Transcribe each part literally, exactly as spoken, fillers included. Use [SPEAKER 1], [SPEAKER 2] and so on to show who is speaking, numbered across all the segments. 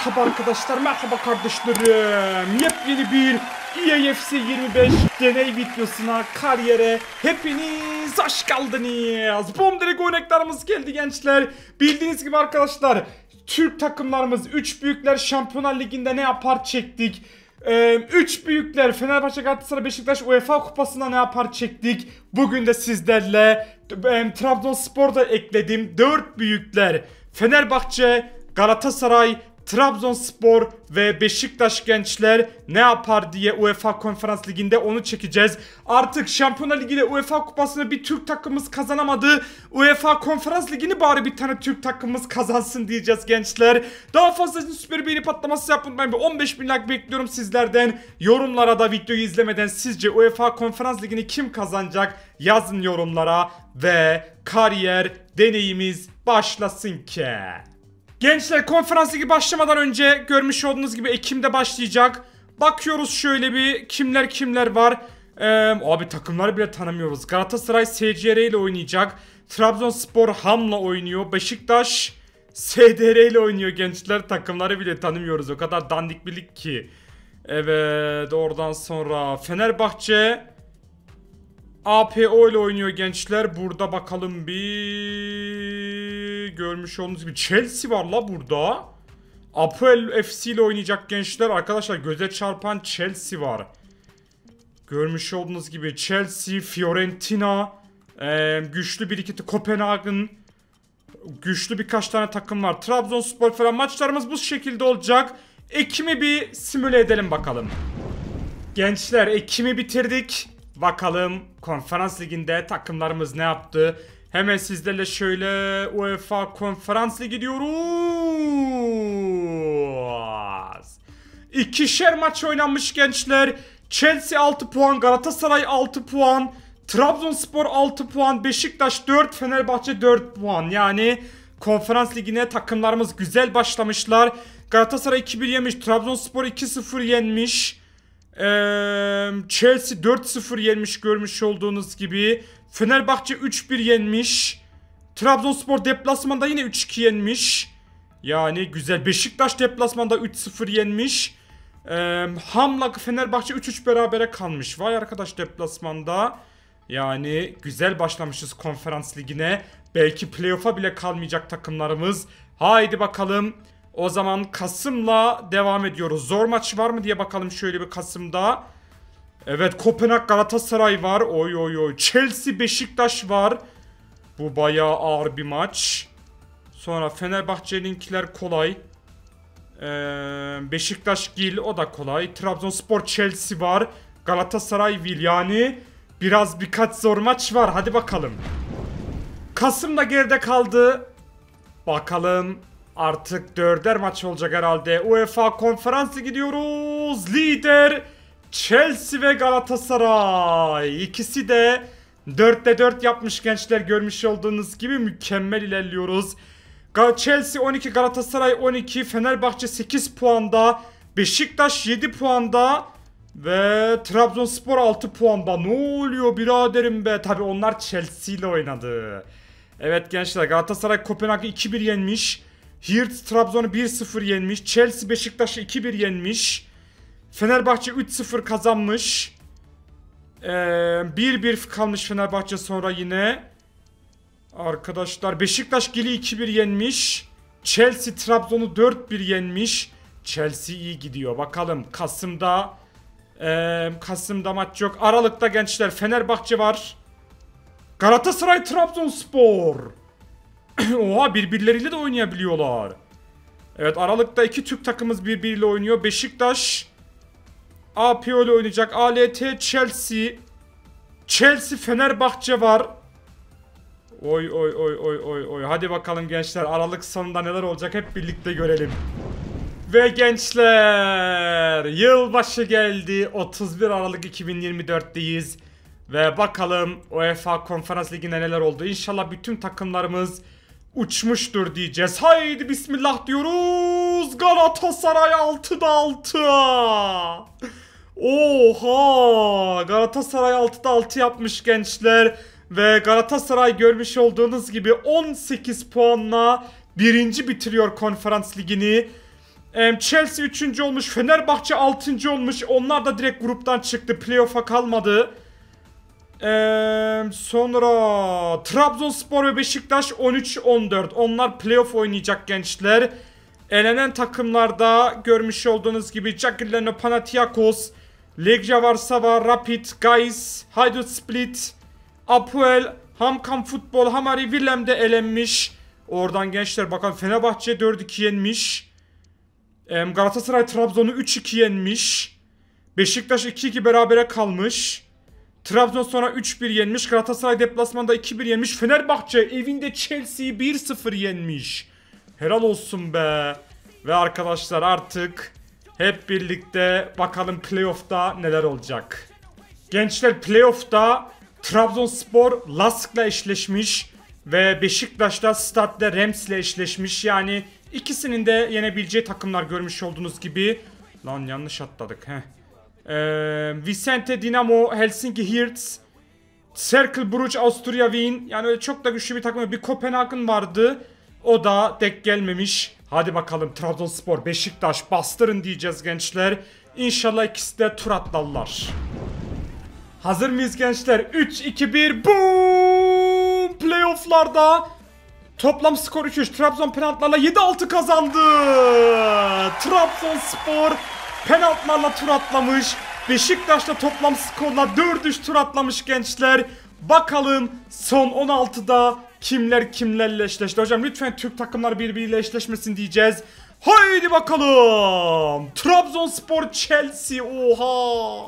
[SPEAKER 1] Merhaba arkadaşlar, merhaba kardeşlerim. Yepyeni bir E A F C yirmi beş deney videosuna, kariyere hepiniz hoş geldiniz. Bom direkt oynaklarımız geldi gençler. Bildiğiniz gibi arkadaşlar, Türk takımlarımız üç büyükler Şampiyonlar Ligi'nde ne yapar çektik. üç ee, büyükler Fenerbahçe, Galatasaray, Beşiktaş U E F A Kupası'nda ne yapar çektik. Bugün de sizlerle e, Trabzonspor'da ekledim. dört büyükler Fenerbahçe, Galatasaray, Trabzonspor ve Beşiktaş gençler ne yapar diye U E F A Konferans Ligi'nde onu çekeceğiz. Artık Şampiyonlar Ligi ile U E F A Kupası'nı bir Türk takımımız kazanamadı. U E F A Konferans Ligi'ni bari bir tane Türk takımımız kazansın diyeceğiz gençler. Daha fazla süper beğeni patlaması yapın. Ben bir on beş bin like bekliyorum sizlerden. Yorumlara da videoyu izlemeden sizce U E F A Konferans Ligi'ni kim kazanacak yazın yorumlara ve kariyer deneyimiz başlasın ki. Gençler, konferans ligi başlamadan önce görmüş olduğunuz gibi Ekim'de başlayacak. Bakıyoruz şöyle bir kimler kimler var. Ee, abi takımları bile tanımıyoruz. Galatasaray S C R ile oynayacak. Trabzonspor Ham'la oynuyor. Beşiktaş S D R ile oynuyor gençler. Takımları bile tanımıyoruz. O kadar dandik bir lig ki. Evet, oradan sonra Fenerbahçe A P O ile oynuyor gençler. Burada bakalım bir... Görmüş olduğunuz gibi Chelsea var la burada. Apoel F C ile oynayacak gençler. Arkadaşlar göze çarpan Chelsea var. Görmüş olduğunuz gibi Chelsea, Fiorentina, ee, güçlü bir iki Kopenhagen, güçlü birkaç tane takım var. Trabzonspor falan, maçlarımız bu şekilde olacak. Ekim'i bir simüle edelim bakalım. Gençler, Ekim'i bitirdik. Bakalım konferans liginde takımlarımız ne yaptı? Hemen sizlerle şöyle U E F A Konferans Ligi gidiyoruz. İkişer maç oynanmış gençler. Chelsea altı puan, Galatasaray altı puan, Trabzonspor altı puan, Beşiktaş dört, Fenerbahçe dört puan. Yani konferans ligine takımlarımız güzel başlamışlar. Galatasaray iki bir yenmiş, Trabzonspor iki sıfır yenmiş. Ee, Chelsea dört sıfır yenmiş görmüş olduğunuz gibi. Fenerbahçe üç bir yenmiş. Trabzonspor deplasmanda yine üç iki yenmiş. Yani güzel. Beşiktaş deplasmanda üç sıfır yenmiş. Ee, Hamla Fenerbahçe üç üç berabere kalmış. Vay arkadaş, deplasmanda. Yani güzel başlamışız konferans ligine. Belki playoff'a bile kalmayacak takımlarımız. Haydi bakalım. O zaman Kasım'la devam ediyoruz. Zor maç var mı diye bakalım şöyle bir Kasım'da. Evet, Kopenhag Galatasaray var. Oy oy oy. Chelsea Beşiktaş var. Bu bayağı ağır bir maç. Sonra Fenerbahçe'ninkiler kolay. Ee, Beşiktaş Gil, o da kolay. Trabzonspor Chelsea var. Galatasaray Vil, yani biraz birkaç zor maç var. Hadi bakalım. Kasım da geride kaldı. Bakalım. Artık dörder maç olacak herhalde. U E F A Konferansı gidiyoruz. Lider Chelsea ve Galatasaray. İkisi de dörtte dört yapmış gençler. Görmüş olduğunuz gibi mükemmel ilerliyoruz. Chelsea on iki, Galatasaray on iki, Fenerbahçe sekiz puanda, Beşiktaş yedi puanda ve Trabzonspor altı puanda. Ne oluyor biraderim be? Tabi onlar Chelsea ile oynadı. Evet gençler, Galatasaray Kopenhag'ı iki bir yenmiş. Hertz Trabzon'u bir sıfır yenmiş. Chelsea Beşiktaş'ı iki bir yenmiş. Fenerbahçe üç sıfır kazanmış. Ee, bir bir kalmış Fenerbahçe sonra yine. Arkadaşlar Beşiktaş Gil'i iki bir yenmiş. Chelsea Trabzon'u dört bir yenmiş. Chelsea iyi gidiyor. Bakalım Kasım'da ee, Kasım'da maç yok. Aralık'ta gençler Fenerbahçe var. Galatasaray Trabzonspor. Oha, birbirleriyle de oynayabiliyorlar. Evet, Aralık'ta iki Türk takımımız birbiriyle oynuyor. Beşiktaş A P O ile oynayacak. A L T Chelsea. Chelsea Fenerbahçe var. Oy oy oy oy oy oy. Hadi bakalım gençler, Aralık sonunda neler olacak hep birlikte görelim. Ve gençler, yılbaşı geldi. otuz bir Aralık iki bin yirmi dört'teyiz. Ve bakalım U E F A Konferans Ligi'nde neler oldu. İnşallah bütün takımlarımız uçmuştur diyeceğiz. Haydi bismillah diyoruz. Galatasaray altıda altı. Oha! Galatasaray altıda altı yapmış gençler. Ve Galatasaray görmüş olduğunuz gibi on sekiz puanla birinci bitiriyor konferans ligini. Ee, Chelsea üçüncü olmuş. Fenerbahçe altıncı olmuş. Onlar da direkt gruptan çıktı. Playoff'a kalmadı. Ee, sonra Trabzonspor ve Beşiktaş on üç on dört. Onlar playoff oynayacak gençler. Elenen takımlarda görmüş olduğunuz gibi Jagiellonio Panathinaikos, Legia Warszawa, Rapid, Gais, Hajduk Split, Apoel, Hamkam Futbol, Hamari Willem'de elenmiş. Oradan gençler bakalım, Fenerbahçe dört iki yenmiş. Ee, Galatasaray Trabzon'u üç iki yenmiş. Beşiktaş iki iki berabere kalmış. Trabzon sonra üç bir yenmiş. Galatasaray deplasmanda iki bir yenmiş. Fenerbahçe evinde Chelsea'yi bir sıfır yenmiş. Helal olsun be. Ve arkadaşlar artık hep birlikte bakalım playoff'ta neler olacak. Gençler playoff'ta Trabzonspor Lask'la eşleşmiş. Ve Beşiktaş'ta Stade Reims ile eşleşmiş. Yani ikisinin de yenebileceği takımlar görmüş olduğunuz gibi. Lan yanlış atladık. Heh. Ee, Vicente Dinamo, Helsinki Hearts, Cercle Brugge, Austria Wien. Yani öyle çok da güçlü bir takım. Bir Kopenhagen vardı. O da denk gelmemiş. Hadi bakalım Trabzonspor, Beşiktaş bastırın diyeceğiz gençler. İnşallah ikisi de tur atlarlar. Hazır mıyız gençler? üç iki bir boom! Playoff'larda toplam skor üç üç. Trabzon penaltılarla yedi altı kazandı. Trabzonspor penaltılarla tur atlamış. Beşiktaş'ta toplam skorla dört üç tur atlamış gençler. Bakalım son on altıda kimler kimlerle eşleşti. Hocam lütfen Türk takımlar birbiriyle eşleşmesin diyeceğiz. Haydi bakalım. Trabzonspor Chelsea. Oha.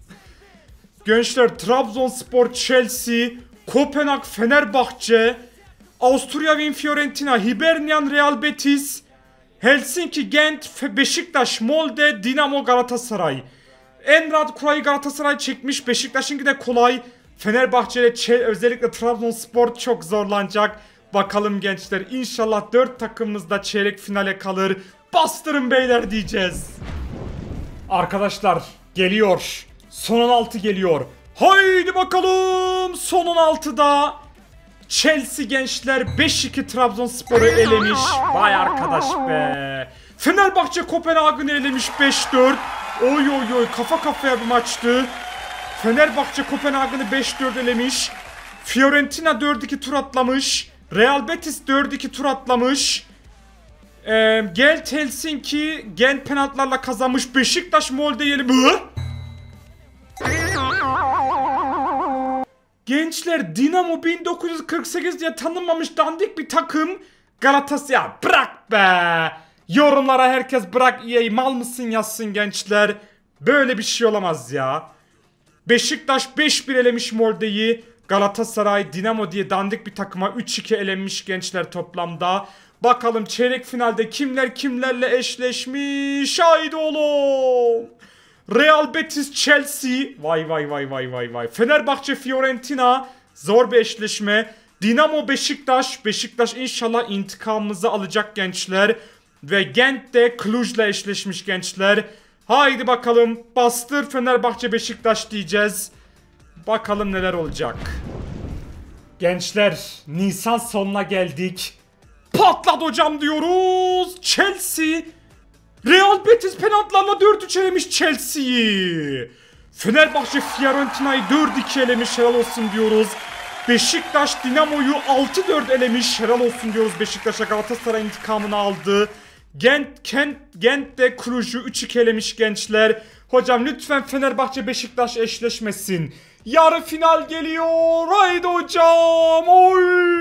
[SPEAKER 1] Gençler Trabzonspor Chelsea, Kopenhag Fenerbahçe, Avusturya Wien Fiorentina, Hibernian Real Betis, Helsinki Gent, Beşiktaş Molde, Dinamo Galatasaray. En rahat kurayı Galatasaray çekmiş. Beşiktaş'ınki de kolay. Fenerbahçe ile özellikle Trabzonspor çok zorlanacak. Bakalım gençler, inşallah dört takımımız da çeyrek finale kalır. Bastırın beyler diyeceğiz. Arkadaşlar geliyor. Son on altı geliyor. Haydi bakalım. Son on altıda Chelsea gençler beş iki Trabzonspor'u elemiş. Vay arkadaş be. Fenerbahçe Kopenhag'ını elemiş beş dört. Oy oy oy, kafa kafaya bir maçtı. Fenerbahçe Kopenhag'ını beş dört elemiş. Fiorentina dört iki tur atlamış. Real Betis dört iki tur atlamış. Ee, Gent Helsinki Gent penaltılarla kazanmış. Beşiktaş Molde yeni bu. Gençler Dinamo bin dokuz yüz kırk sekiz diye tanınmamış dandik bir takım. Galatasaray, bırak be. Yorumlara herkes bırak E A'yı, mal mısın yazsın gençler. Böyle bir şey olamaz ya. Beşiktaş beş bir elemiş Molde'yi. Galatasaray Dinamo diye dandik bir takıma üç iki elenmiş gençler toplamda. Bakalım çeyrek finalde kimler kimlerle eşleşmiş. Haydi oğlum. Real Betis Chelsea. Vay vay vay vay vay vay. Fenerbahçe Fiorentina. Zor bir eşleşme. Dinamo Beşiktaş. Beşiktaş inşallah intikamımızı alacak gençler. Ve Gent de Cluj'la eşleşmiş gençler. Haydi bakalım. Bastır Fenerbahçe Beşiktaş diyeceğiz. Bakalım neler olacak. Gençler Nisan sonuna geldik. Patlat hocam diyoruz. Chelsea Real Betis penaltılarla dört üç elemiş Chelsea'yi. Fenerbahçe Fiorentina'yı dört iki elemiş, helal olsun diyoruz. Beşiktaş Dinamo'yu altı dört elemiş, helal olsun diyoruz. Beşiktaş'a Galatasaray intikamını aldı. Gent, Kent, Gent de Cluj'u üç iki elemiş gençler. Hocam lütfen Fenerbahçe Beşiktaş eşleşmesin. Yarı final geliyor. Haydi hocam. Oy.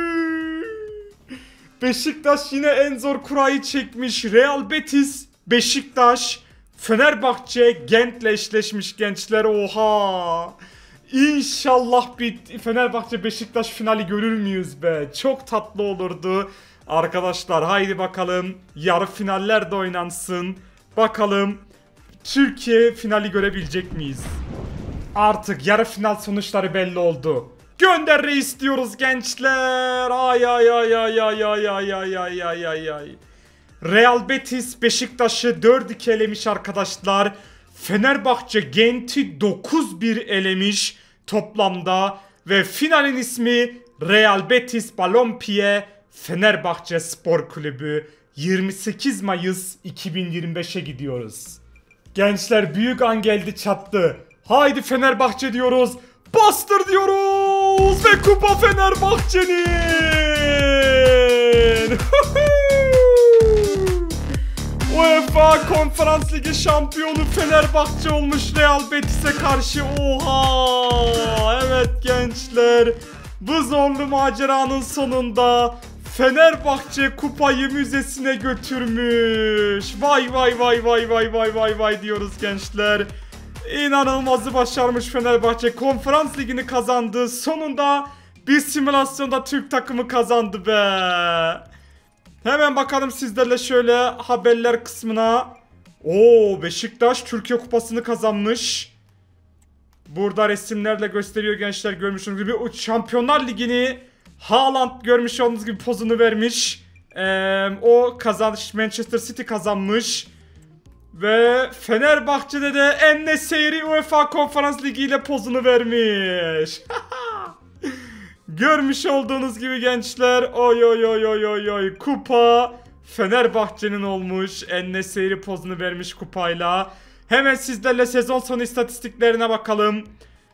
[SPEAKER 1] Beşiktaş yine en zor kurayı çekmiş. Real Betis, Beşiktaş, Fenerbahçe Gent'le eşleşmiş gençler. Oha. İnşallah bir Fenerbahçe Beşiktaş finali görür müyüz be? Çok tatlı olurdu. Arkadaşlar haydi bakalım. Yarı finaller de oynansın. Bakalım Türkiye finali görebilecek miyiz? Artık yarı final sonuçları belli oldu. Gönder reis diyoruz gençler. Ay ay ay ay ay ay ay ay ay ay ay ay. Real Betis Beşiktaş'ı dört iki elemiş arkadaşlar. Fenerbahçe Gent'i dokuz bir elemiş toplamda. Ve finalin ismi Real Betis Balompié Fenerbahçe Spor Kulübü. yirmi sekiz Mayıs iki bin yirmi beşe gidiyoruz. Gençler büyük an geldi çattı. Haydi Fenerbahçe diyoruz. Bastır diyoruz. Ve kupa Fenerbahçe'nin. UEFA Konferans Ligi şampiyonu Fenerbahçe olmuş Real Betis'e karşı. Oha! Evet gençler. Bu zorlu maceranın sonunda Fenerbahçe kupayı müzesine götürmüş. Vay vay vay vay vay vay vay vay diyoruz gençler. İnanılmazı başarmış Fenerbahçe. Konferans Ligi'ni kazandı. Sonunda bir simülasyonda Türk takımı kazandı be. Hemen bakalım sizlerle şöyle haberler kısmına. Oo, Beşiktaş Türkiye Kupası'nı kazanmış. Burada resimlerle gösteriyor gençler, görmüş olduğunuz gibi. O Şampiyonlar Ligi'ni Haaland görmüş olduğunuz gibi pozunu vermiş. Ee, o kazanmış. Manchester City kazanmış. Ve Fenerbahçe'de de En-Nesyri UEFA Konferans Ligi ile pozunu vermiş. Görmüş olduğunuz gibi gençler, oy oy oy oy oy oy, kupa Fenerbahçe'nin olmuş. En-Nesyri pozunu vermiş kupayla. Hemen sizlerle sezon sonu istatistiklerine bakalım.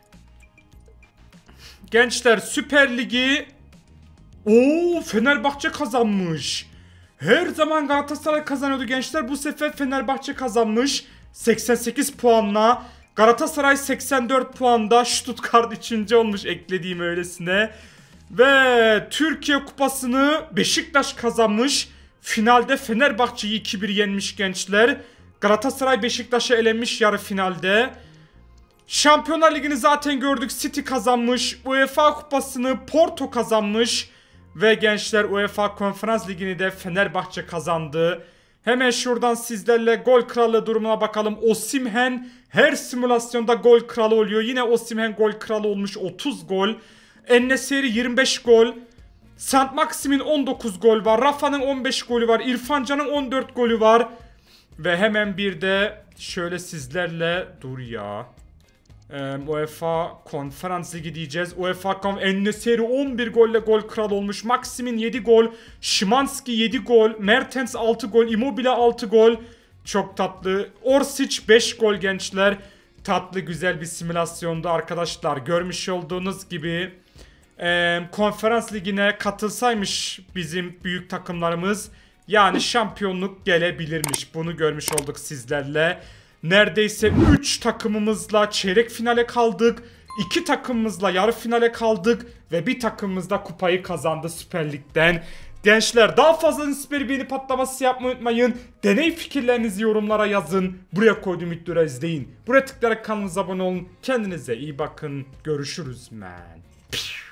[SPEAKER 1] Gençler Süper Ligi ooo Fenerbahçe kazanmış. Her zaman Galatasaray kazanıyordu gençler. Bu sefer Fenerbahçe kazanmış seksen sekiz puanla. Galatasaray seksen dört puanda. Stuttgart üçüncü olmuş, eklediğim öylesine. Ve Türkiye Kupası'nı Beşiktaş kazanmış. Finalde Fenerbahçe'yi iki bir yenmiş gençler. Galatasaray Beşiktaş'a elenmiş yarı finalde. Şampiyonlar Ligi'ni zaten gördük. City kazanmış. UEFA Kupası'nı Porto kazanmış. Ve gençler UEFA Konferans Ligi'ni de Fenerbahçe kazandı. Hemen şuradan sizlerle gol kralı durumuna bakalım. Osimhen her simülasyonda gol kralı oluyor. Yine Osimhen gol kralı olmuş, otuz gol. En-Nesyri yirmi beş gol. Saint Maxim'in on dokuz gol var. Rafa'nın on beş golü var. İrfan Can'ın on dört golü var. Ve hemen bir de şöyle sizlerle dur ya. Ee, UEFA Konferans Ligi diyeceğiz. UEFA En-Nesyri on bir golle gol kralı olmuş. Maxim'in yedi gol. Szymanski yedi gol. Mertens altı gol. Immobile altı gol. Çok tatlı. Orsic beş gol gençler. Tatlı güzel bir simülasyondu arkadaşlar. Görmüş olduğunuz gibi e, Konferans Ligi'ne katılsaymış bizim büyük takımlarımız, yani şampiyonluk gelebilirmiş. Bunu görmüş olduk sizlerle. Neredeyse üç takımımızla çeyrek finale kaldık. iki takımımızla yarı finale kaldık. Ve bir takımımız da kupayı kazandı Süper Lig'den. Gençler daha fazla süper beğeni patlaması yapmayı unutmayın. Deney fikirlerinizi yorumlara yazın. Buraya koyduğum videoları izleyin. Buraya tıklayarak kanalımıza abone olun. Kendinize iyi bakın. Görüşürüz man.